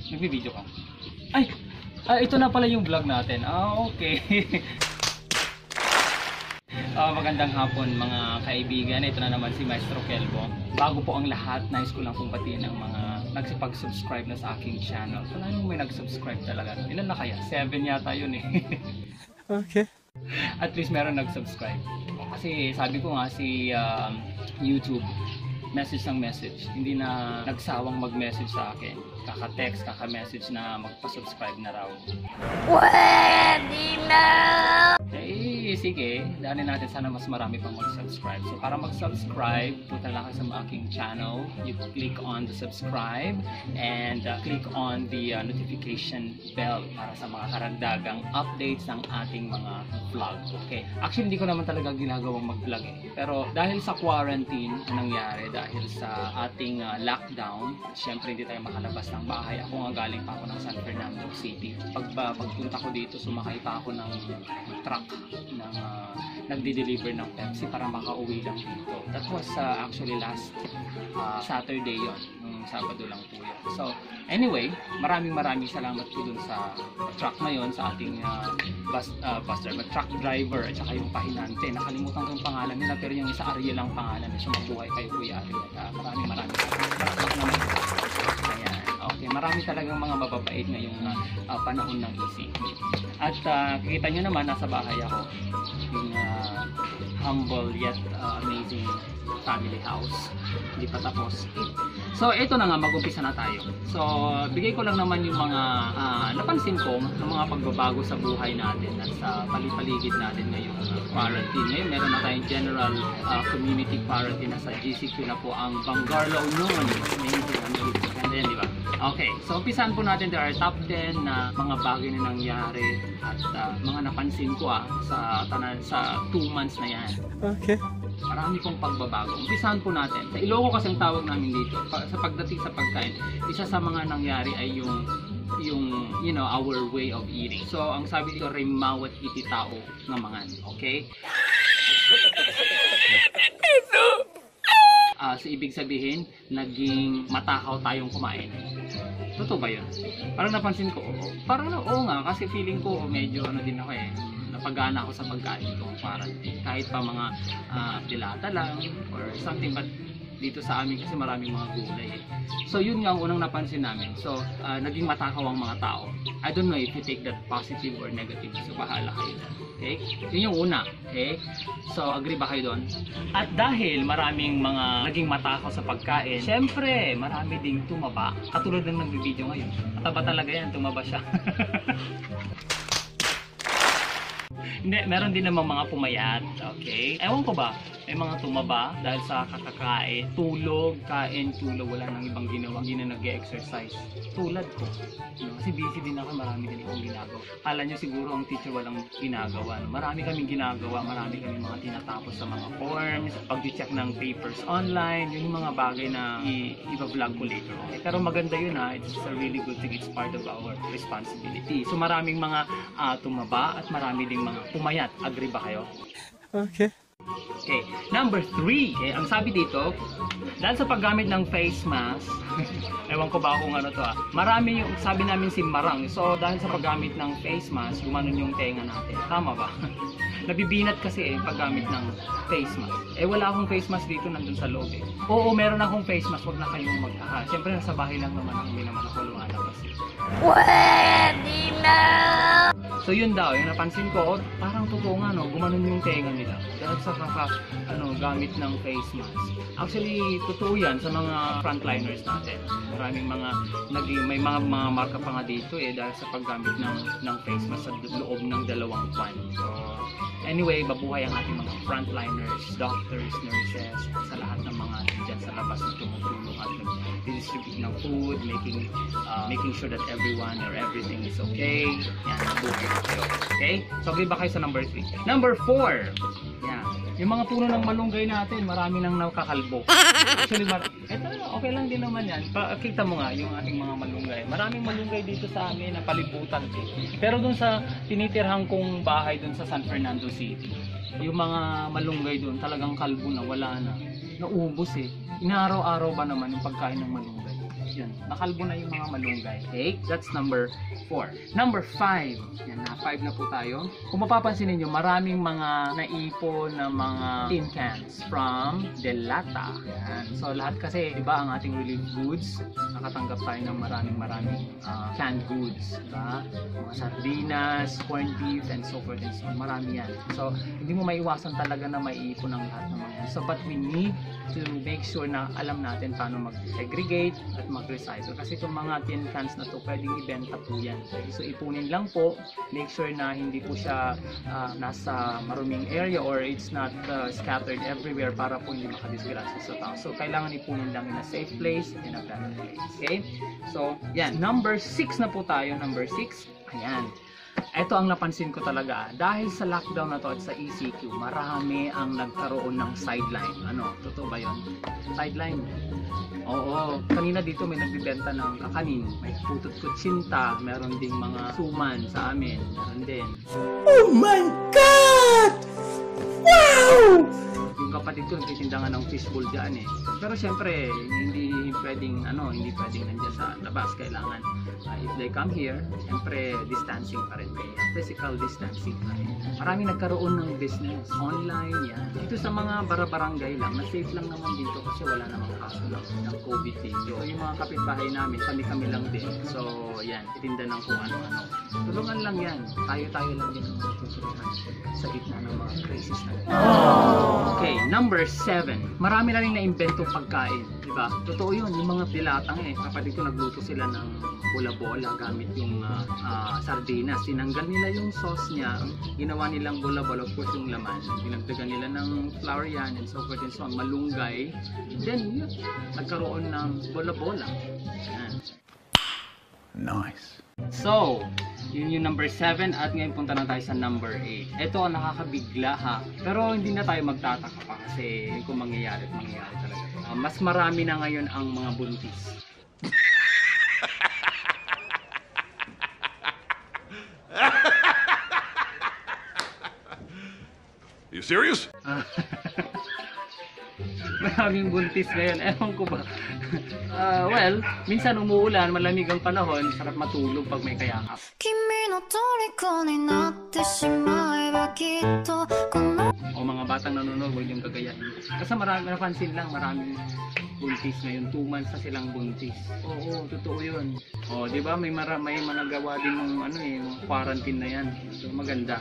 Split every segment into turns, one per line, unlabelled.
Nagbibideo ka? Ay! Ito na pala yung vlog natin. Okay. Magandang hapon mga kaibigan. Ito na naman si Maestro Kelbo. Bago po ang lahat, nais ko lang pong batiin ang mga nagsipag-subscribe na sa aking channel. Wala nung may nag-subscribe talaga. Ilan na kaya? 7 yata yun eh.
Okay.
At least meron nag-subscribe. Kasi sabi ko nga si YouTube, message ng message. Hindi na nagsawang mag-message sa akin. Kaka-text, kaka-message na magpa-subscribe na raw.
Pwede na!
Eh, sige. Daanin natin sana mas marami pang mag-subscribe. So, para mag-subscribe, punta lang ka sa aking channel. You click on the subscribe and click on the notification bell para sa mga karagdagang updates ng ating mga vlog. Okay? Actually, hindi ko naman talaga ginagawang mag-vlog eh. Pero dahil sa quarantine na nangyari, dahil sa ating lockdown, syempre hindi tayo makalabas ng bahay. Ako nga galing pa ako ng San Fernando City. Pagpunta ko dito, sumakay pa ako ng truck ng nagde-deliver ng Pepsi para makauwi lang dito. That was actually last Saturday yon, nung Sabado lang po yun. So anyway, maraming salamat po dun sa truck na yon, sa ating truck driver at saka yung pahinante. Nakalimutan ko yung pangalan nila pero yung isa Ariel lang pangalan. So mabuhay kayo Kuya Ariel. Maraming salamat. Ayan. Okay, marami talagang mga mababait ngayong panahon ng ECQ. At kikita nyo naman, nasa bahay ako. Yung humble yet amazing family house. Hindi pa tapos. So, ito na nga, mag-umpisa na tayo. So, bigay ko lang naman yung mga napansin ko ng mga pagbabago sa buhay natin at sa paligid natin ngayong quarantine. Ngayon, meron na tayong general community quarantine na sa GCQ na po ang Bangarlaw noon. Amazing, di ba? Okay, so umpisahan po natin. There are top 10 na mga bagay na nangyari at mga napansin ko sa 2 months na yan.
Okay.
Marami pong pagbabago. Umpisahan po natin. Sa Ilocos kasi ang tawag namin dito. Sa pagdating sa pagkain, isa sa mga nangyari ay yung you know, our way of eating. So, ang sabi dito, rimawat iti tao na mangan. Okay? So, ibig sabihin, naging matakaw tayong kumain. Totoo ba yun? Parang napansin ko, parang oo nga, kasi feeling ko medyo din ako napagana ako sa pagkain itong quarantine. Kahit pa mga dilata lang or something, but dito sa amin kasi maraming mga gulay eh. So yun nga ang unang napansin namin. So naging matakaw ang mga tao. I don't know if you take that positive or negative. So bahala kayo. Okay? Yun yung una. Okay? So agree ba kayo doon? At dahil maraming mga naging matakaw sa pagkain, syempre marami ding tumaba. Katulad ng nagbibideo ngayon. Mataba talaga yan, tumaba siya. Hindi, meron din namang mga pumayat, okay? Ewan ko ba, may mga tumaba dahil sa kakakain, tulog, wala nang ibang ginawa, hindi na nag-exercise. Tulad ko, kasi busy din ako, marami din akong ginagawa. Kala nyo siguro ang teacher walang ginagawa. Marami kaming ginagawa, marami kaming mga tinatapos sa mga forms, pag-check ng papers online, yun yung mga bagay na i-vlog ko later. Okay? Pero maganda yun it's a really good thing, it's part of our responsibility. So maraming mga tumaba at marami ding mga pumayat. Agree ba kayo?
Okay.
Okay, number 3. Okay, ang sabi dito, dahil sa paggamit ng face mask, ewan ko ba kung ano to marami yung sabi namin si Marang. So dahil sa paggamit ng face mask, gumanon yung tenga natin. Tama ba? Nabibinat kasi paggamit ng face mask. Wala akong face mask dito, nandun sa loob eh. Oo, meron akong face mask, wag na kayong magtaka. Siyempre nasa bahay lang naman ako, hindi naman ako lumalabas.
Pwede na!
So yun daw, yung napansin ko, parang totoo nga gumanon yung tenga nila dahil sa gamit ng face mask. Actually, totoo yan sa mga frontliners natin. Maraming may mga marka pa nga dito dahil sa paggamit ng face mask sa loob ng 2 buwan. So anyway, mabuhay ang ating mga frontliners, doctors, nurses, sa lahat ng mga dyan sa labas na tumutulong at distribute ng food, making sure that everyone or everything is okay. Yan, mabuhay kayo. Okay? So, agree ba kayo sa number 3? Number 4. Yan. Yung mga puno ng malunggay natin, marami nang nakakalbo. Actually, okay lang din naman yan. Kita mo nga yung ating mga malunggay. Maraming malunggay dito sa amin na palibutan. Pero dun sa tinitirhan kong bahay dun sa San Fernando City, yung mga malunggay dun talagang kalbo na, wala na. Naubos Inaaraw-araw ba naman yung pagkain ng malunggay? yun, nakalbo na yung mga malunggay. Okay? That's number 4. Number 5. Yan na, 5 na po tayo. Kung mapapansin niyo, maraming mga naipon na mga tin cans from Delata. Yan. So lahat kasi, di ba, ang ating relief goods, nakatanggap tayo ng maraming canned goods. Diba? Mga sardinas, corned beef, and so forth and so on. Marami yan. So, hindi mo maiwasan talaga na maiipon ang lahat ng mga yan. So, but we need to make sure na alam natin paano mag-segregate at mag-recycle. Kasi itong mga tin cans na to, pwedeng ibenta po yan. So, ipunin lang po. Make sure na hindi po siya nasa maruming area or it's not scattered everywhere para po hindi makadisgrasya sa tao. So, kailangan ipunin lang in a safe place, in a better place. Okay? So, yan. Number 6 na po tayo. Number 6. Ayan. Ito ang napansin ko talaga. Dahil sa lockdown na to at sa ECQ, marami ang nagkaroon ng sideline. Ano? Totoo ba yun? Sideline. Oo. Kanina dito may nagbibenta ng kakanin. May putot kutsinta. Meron ding mga suman sa amin. Meron din.
Oh my God! Wow!
Yung kapatid ko nagtitinda nga ng fishbowl dyan eh. Pero syempre, hindi pwedeng nandiyan sa labas. Kailangan, if they come here, syempre, distancing pa rin. Physical distancing pa rin. Maraming nagkaroon ng business. Online, yan. Dito sa mga barangay lang, na safe lang naman dito kasi wala namang kaso ng COVID dito. So, yung mga kapitbahay namin, kami lang din. So, yan, itinda ng kung ano-ano. Tulungan lang yan. Tayo-tayo lang din ang matutulungan sa gitna ng mga crisis na. Okay, number 7. Marami na rin na-inventong pagkain, di ba? Totoo yun, yung mga dilatang kapatid ko nagluto sila ng bola-bola gamit yung sardinas. Tinanggal nila yung sauce niya, ginawa nilang bola-bola, of course yung laman. Dinagdagan nila ng flour yan and so forth and so on, malunggay. Then, yun, nagkaroon ng bola-bola. Yan.
Nice.
So, yun yung number 7 at ngayon punta na tayo sa number 8. Ito ang nakakabigla ha. Pero hindi na tayo magtataka pa kasi kung mangyayari at mangyayari talaga. Mas marami na ngayon ang mga buntis.
Are you serious?
Maraming buntis ngayon. Ewan ko ba? Well, minsan umuulan, malamig ang panahon, sarap matulog pag may kayakap. O mga batang nanonood, huwag yung gagayahin. Kasi napansin lang, maraming buntis ngayon. 2 months na silang buntis. Oo, totoo yun. O, di ba? May managawa din ng quarantine na yan. So, maganda.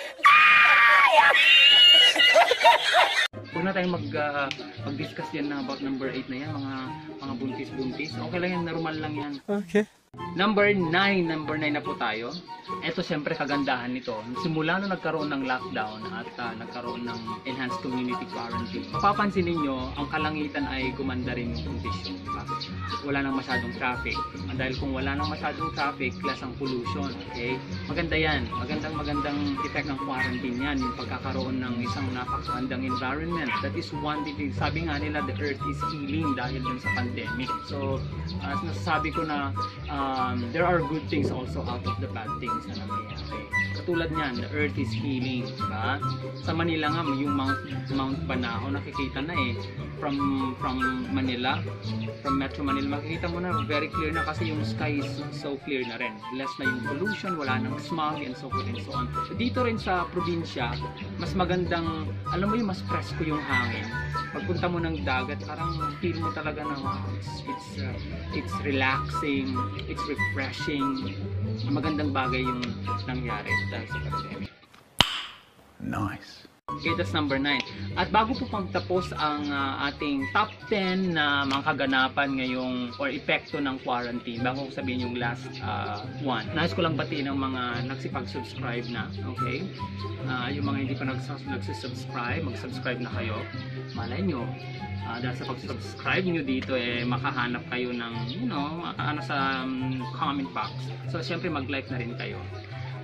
Huwag na tayong mag-discuss yan na about number 8 na yan, mga buntis-buntis. Okay lang yan, normal lang yan.
Okay.
Number 9 na po tayo. Ito siyempre kagandahan nito. Simula nung nagkaroon ng lockdown at nagkaroon ng enhanced community quarantine, mapapansin ninyo, ang kalangitan ay gumanda rin yung condition. Diba? Wala nang masyadong traffic. Dahil kung wala nang masyadong traffic, less ang pollution. Okay? Maganda yan. Magandang effect ng quarantine yan. Yung pagkakaroon ng isang napakagandang environment. That is one thing. Sabi nga nila, the earth is healing dahil dun sa pandemic. So, as nasasabi ko na there are good things also out of the bad things na nangyayari. Katulad niyan, the earth is healing, diba? Sa Manila nga, yung Mount Banahaw, nakikita na from Manila, from Metro Manila, makikita mo na very clear na kasi yung sky is so clear na rin. Less na yung pollution, wala nang smog and so forth and so on. So, dito rin sa probinsya, mas magandang, alam mo yung mas presko yung hangin. Pagpunta mo ng dagat, parang feel mo talaga na it's relaxing, it's refreshing. Magandang bagay yung nangyari dahil sa pandemic.
Nice.
Okay, that's number 9. At bago po pagtapos ang ating top 10 na mga kaganapan ngayong or epekto ng quarantine, bago ko sabihin yung last one, nais ko lang batiin ang mga nagsipag-subscribe na, okay? Yung mga hindi pa nagsubscribe, mag-subscribe na kayo. Malay nyo, dahil sa pag-subscribe nyo dito, makahanap kayo ng, sa comment box. So, syempre mag-like na rin kayo.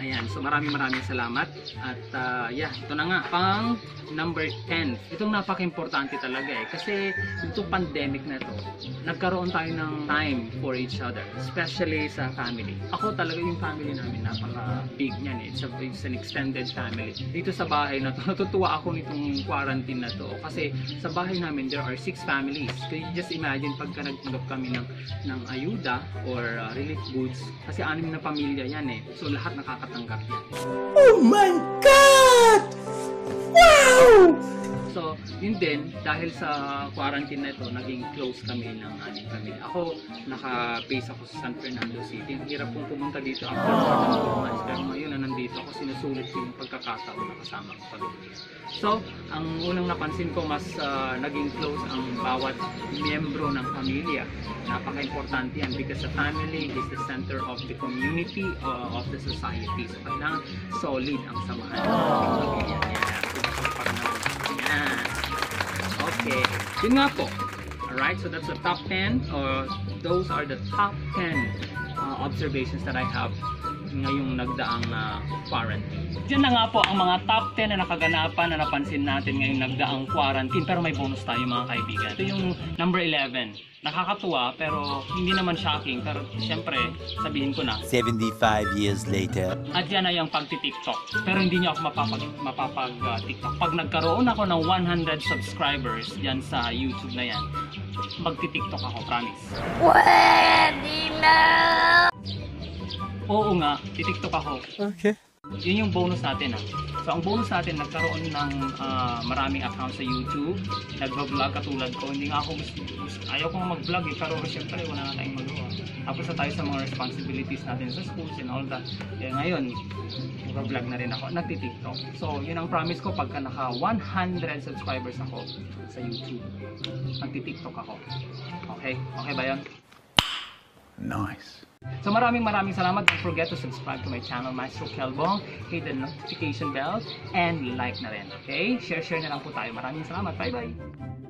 Ayan, so maraming salamat. At yeah, ito na nga, pang number 10. Itong napaka-importante talaga kasi itong pandemic na to, nagkaroon tayo ng time for each other, especially sa family. Ako talaga yung family namin, napaka-big niyan It's an extended family. Dito sa bahay na to, natutuwa ako nitong quarantine na to kasi sa bahay namin, there are 6 families. Can you just imagine pagka nagtanggap kami ng ayuda or relief goods, kasi 6 na pamilya yan so lahat nakakatanggap yan.
Oh my God! Wow!
So, yun din, dahil sa quarantine na ito, naging close kami ng aming pamilya. Ako, naka-base ako sa San Fernando City. Ang hirap kong pumunta dito after more than 2 months. Pero ngayon na nandito ako, sinusulit ko yung pagkakataon na kasama ko pamilya. So, ang unang napansin ko, mas naging close ang bawat miyembro ng pamilya. Napaka-importante yan because the family is the center of the community, of the society. So, kailangan solid ang samahan ng pamilya. Okay, yun nga po. Alright, so that's the top 10, or those are the top 10 observations that I have ngayong nagdaang quarantine. Diyan na nga po ang mga top 10 na nakaganapan na napansin natin ngayong nagdaang quarantine. Pero may bonus tayo mga kaibigan. Ito yung number 11. Nakakatuwa pero hindi naman shocking. Pero siyempre, sabihin ko na.
75 years later.
At yan ay ang pagti-TikTok. Pero hindi niyo ako mapapag-TikTok. Pag nagkaroon ako ng 100 subscribers yan sa YouTube na yan, magti-TikTok ako, promise.
Pwede na!
Oo nga, ti-TikTok ako.
Okay.
Yun yung bonus natin So ang bonus natin, nagkaroon ng maraming account sa YouTube. Nag-vlog katulad ko. Hindi nga ako ayaw kong mag-vlog pero syempre wala na tayong magawa. Tapos na tayo sa mga responsibilities natin sa schools and all that. Kaya ngayon, mag-vlog na rin ako. Nagti-TikTok. So yun ang promise ko, pagka naka 100 subscribers ako sa YouTube, nagti-TikTok ako. Okay? Okay ba yun?
Nice.
So maraming salamat. Don't forget to subscribe to my channel, Maestro Kelbong. Hit the notification bell and like na rin. Okay? Share na lang po tayo. Maraming salamat. Bye-bye!